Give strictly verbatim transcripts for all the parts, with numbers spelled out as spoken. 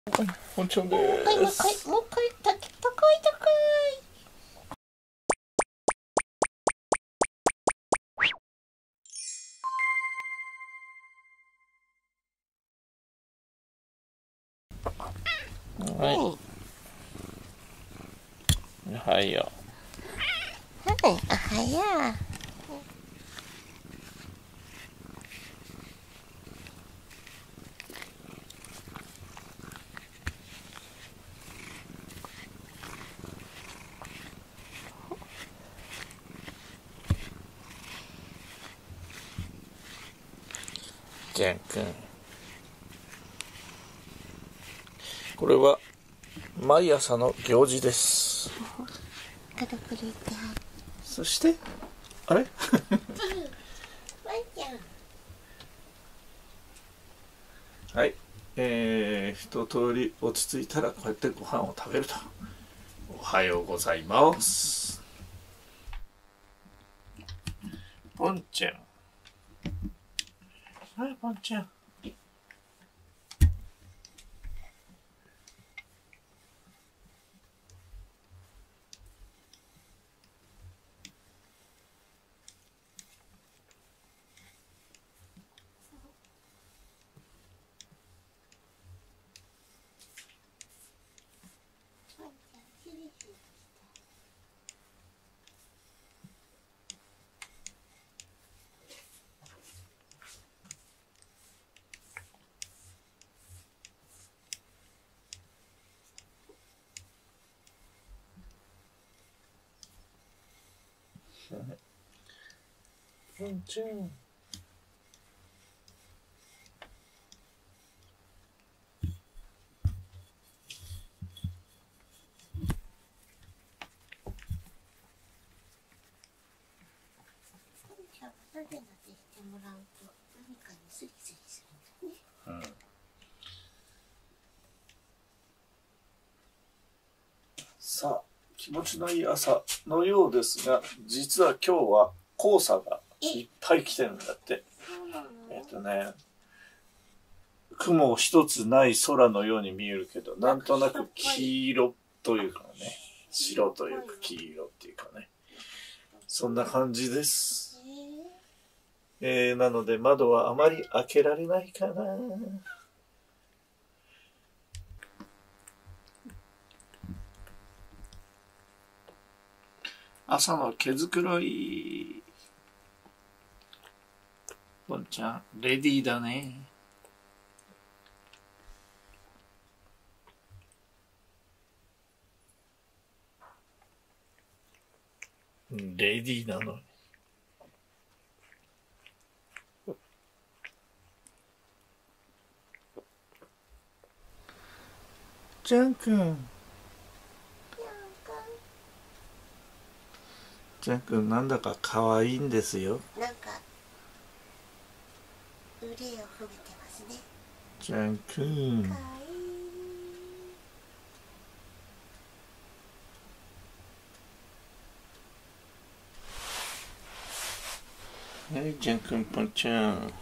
ポンちゃんでもう一回もう一す。 回もう一回た高い高はいい。 はいよ。 はい、あはや。 ジャン君、これは毎朝の行事です。 くるくるっては。 そしてあれワンちゃん。 はい、えー、一通り落ち着いたらこうやってご飯を食べると。おはようございます。ポンちゃん、はい、ポンちゃん。ポンちゃん。 なでなでしてもらうと何かにスリスリするんだね。 うん、さあ、気持ちのいい朝のようですが、実は今日は黄砂がいっぱい来てるんだって。えっとね、雲一つない空のように見えるけど、なんとなく黄色というかね、白というか黄色っていうかね、そんな感じです。えー、なので窓はあまり開けられないかな。朝の毛づくろい。ポンちゃん、レディーだね。レディーなのに。ジャン君。ジャン君、なんだか可愛いんですよ。 なんか腕を踏めてますね。 ジャン君。 かわいい。 はい、ジャン君、ポンちゃん。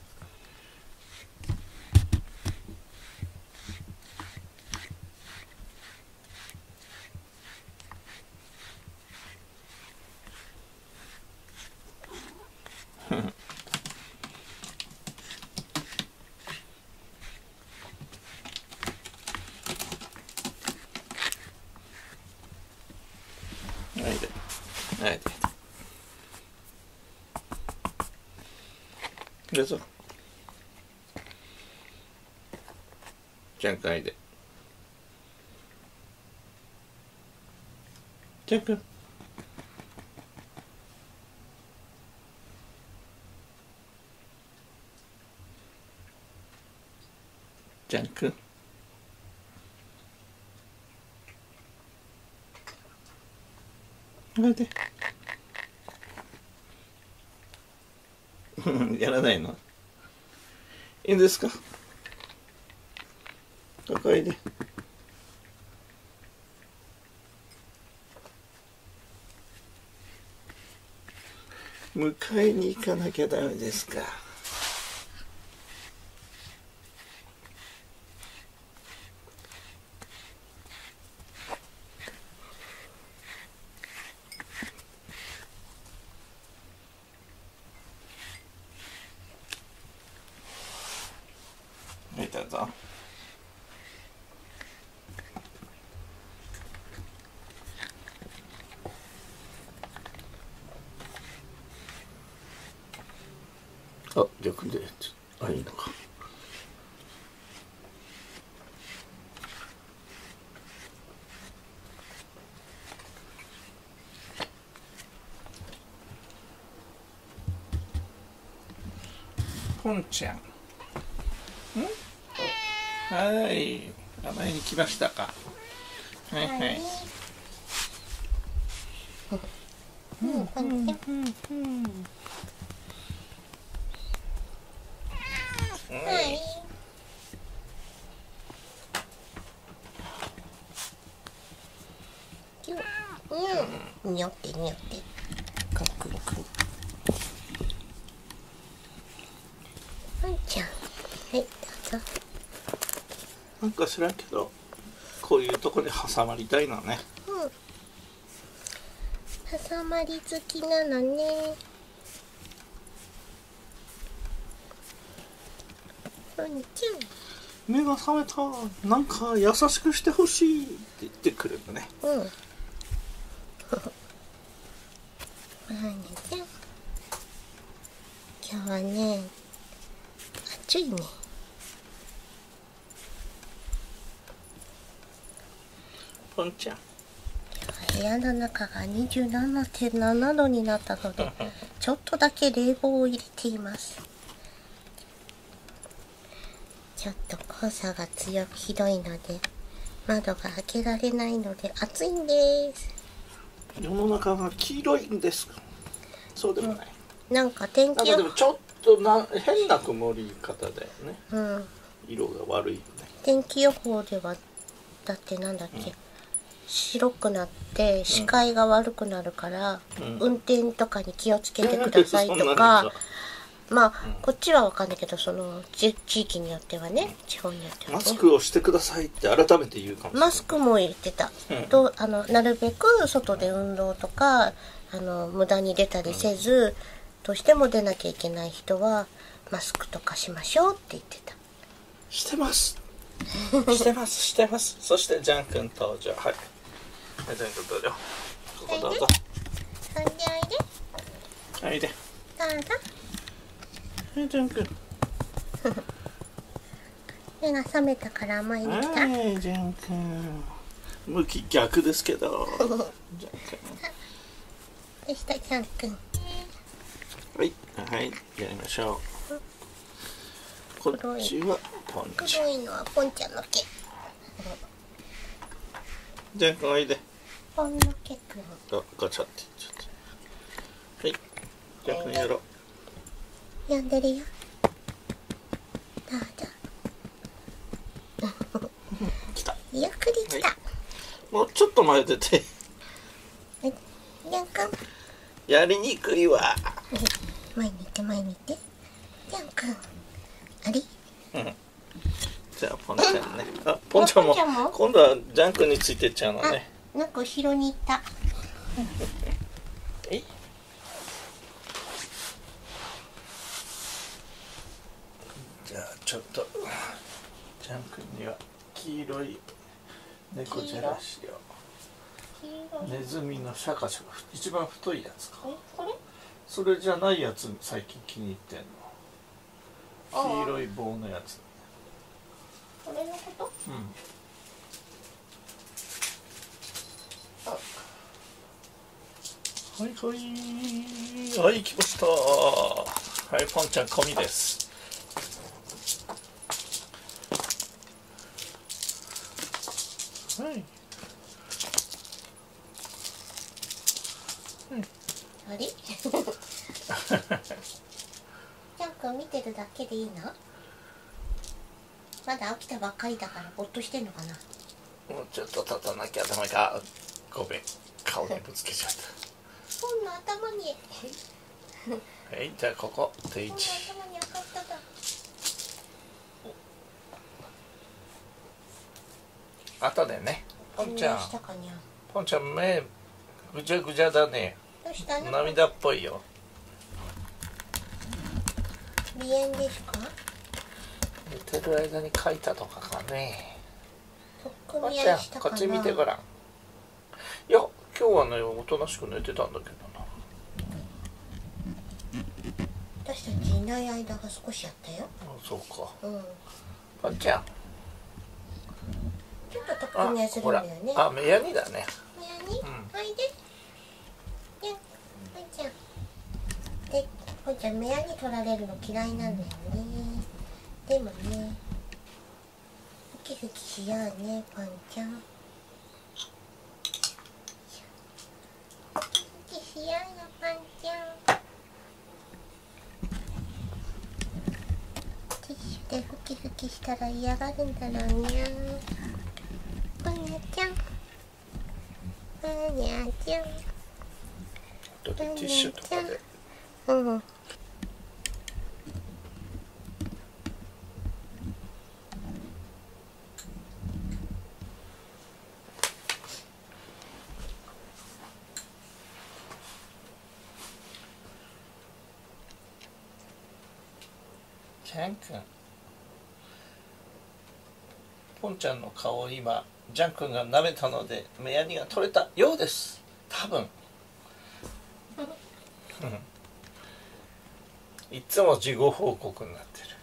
はいで、はいで。どうぞ。ジャン君、はいで。ジャン君。ジャン君。はいで。やらないの？いいんですか？抱えで。迎えに行かなきゃダメですか？ あ、逆で、あ、いいのか。ポンちゃん。ん？はい。甘えに来ましたか。はいはい。うんうんうんうん。はい。うん、にょってにょって。くんくんくん。ポンちゃん。はい、どうぞ。なんか知らんけど、こういうとこに挟まりたいのね。うん。挟まり好きなのね。ポンちゃん。目が覚めた。なんか優しくしてほしいって言ってくるんだね。うん。まあねちゃん。今日はね、暑いね。ポンちゃん。部屋の中が にじゅうななてんなな 度になったのでちょっとだけ冷房を入れています。ちょっと黄砂が強くひどいので窓が開けられないので暑いんです。世の中が黄色いんです。そうでもない、うん、なんか天気予報でもちょっとな変な曇り方だよね、うん、色が悪いよね。天気予報ではだってなんだっけ、うん、白くなって視界が悪くなるから、うん、運転とかに気をつけてくださいとか、まあ、うん、こっちは分かんないけどその地域によってはね、うん、地方によってはね、マスクをしてくださいって改めて言うかもしれない。マスクも言ってた、うん、とあのなるべく外で運動とかあの無駄に出たりせず、うん、どうしても出なきゃいけない人はマスクとかしましょうって言ってた。してますしてますしてます。そしてジャン君登場。はい、ジャン君登場。ここどうぞ。おいでおいでおいで。どうぞ。はい、ジャン君。目が覚めたから甘えに来た。はい、ジャン君。向き逆ですけど。ジャン君。でしたジャン君。はいはいやりましょう。こっちはポンちゃん。黒いのはポンちゃんの毛。ジャン君おいで。ポンの毛くん。あ、ガチャって言っちゃった。はい。ジャン君やろう。呼んでるよ。どうぞ。来た。ゆっくり来た、はい。もうちょっと前出て。はい。ジャン君。やりにくいわ。はい。前に行って前に行って。ジャン君。あれ？うん。じゃあポンちゃんね。あ、ポンちゃんも今度はジャン君についてっちゃうのね。なんか後ろに行った。え？じゃあちょっとジャン君には黄色い猫じゃらしを。ネズミのシャカシャカ一番太いやつか。これ？それじゃないやつ最近気に入ってんの。黄色い棒のやつ。これのこと？うん。はいはいはい来ました。はいポンちゃん込みです。はい。はい。あれ？ジャン君見てるだけでいいの？まだ起きたばっかりだからぼっとしてんのかな。もうちょっと立たなきゃダメか。ごめん、顔にぶつけちゃった。ポンの頭に。はい、じゃあここ定位置。ポンの頭に当たっただ。後でね。ポンちゃん。ポンちゃん目ぐちゃぐちゃだね。どうしたの？涙っぽいよ。鼻炎ですか？寝てる間に書いたとかかね。ポンちゃん、こっち見てごらん。いや、今日はね、おとなしく寝てたんだけどな。どう私たちいない間が少しあったよ。 そうか。 うん。 ポンちゃん。 ちょっと特訓するんだよね。 あ、目やにだね。 目やに、うん、おいで。ね、ポンちゃん。で、ポンちゃん目やに取られるの嫌いなんだよね。でもね、ふきふきしようね、ポンちゃん。ふきふきしようよ、ポンちゃん。ティッシュでふきふきしたら嫌がるんだろうにゃ。ポニャちゃん、ポニャちゃん、 ティッシュとかで。 うん。 ジャン君、ポンちゃんの顔を今ジャン君が舐めたので目やにが取れたようです。多分いつも事後報告になってる。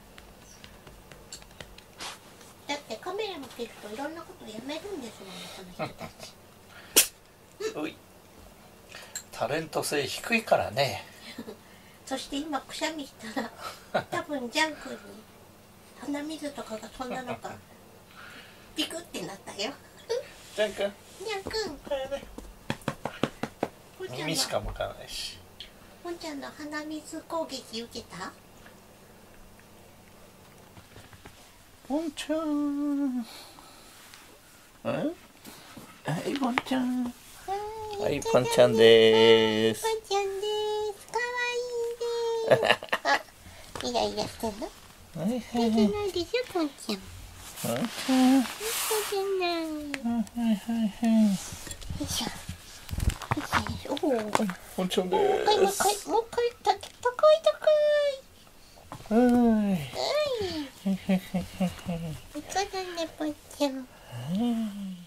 だってカメラ向けるといろんなことやめるんですもん、この人たち。 うい、タレント性低いからね。 そして今くしゃみしたら多分ジャン君に鼻水とかが飛んだのかピクってなったよ。 ジャン君、 ジャン君、ポンちゃん耳しか向かないし。 ポンちゃんの鼻水攻撃受けた？ ポンちゃん、はいポンちゃん、はいポンちゃんでーす。 ポンちゃんです。かわいいです。あ、イライラしてんの？ はいはい出てないでしょ、ポンちゃん。 ポンちゃん、 出てない。 はいはいはい。 よいしょ。よいしょ。おお。 ポンちゃんでもう一回もうーす。 一回もう一回た高い高い。 はい。 はい。 はいはいはいはい。 いかだね、ポンちゃん。 はい。